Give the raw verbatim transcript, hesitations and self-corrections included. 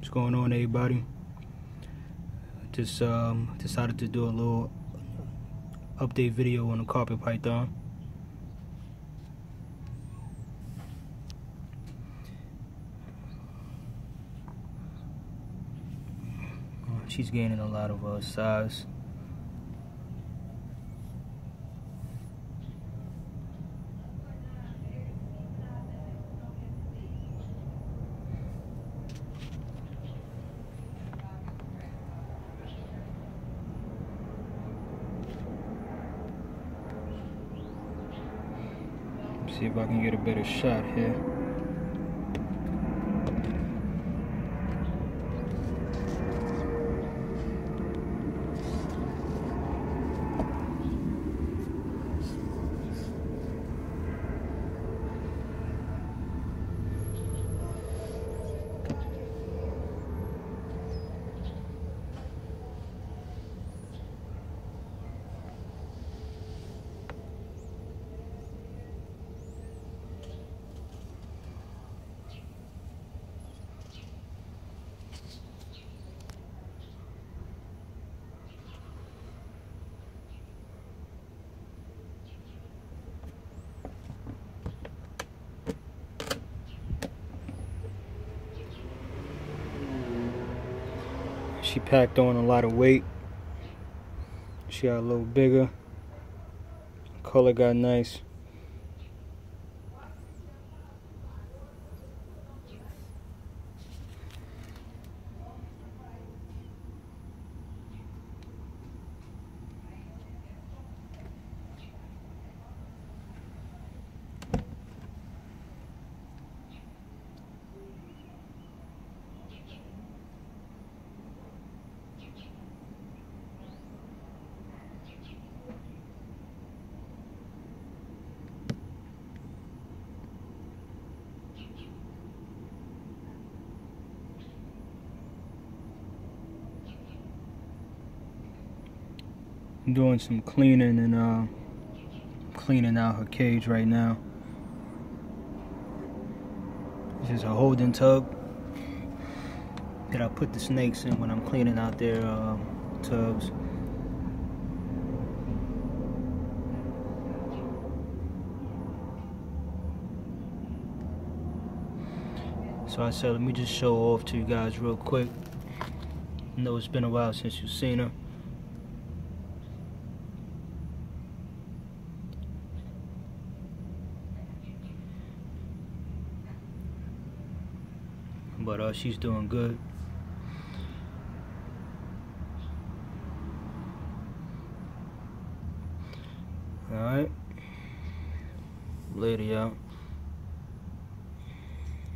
What's going on, everybody? Just um, decided to do a little update video on the carpet python. She's gaining a lot of uh, size. See if I can get a better shot here. She packed on a lot of weight. She got a little bigger. Color got nice. I'm doing some cleaning and uh, cleaning out her cage right now. This is a holding tub that I put the snakes in when I'm cleaning out their uh, tubs. So I said, let me just show off to you guys real quick. I know it's been a while since you've seen her. But uh, she's doing good. All right. Later, y'all.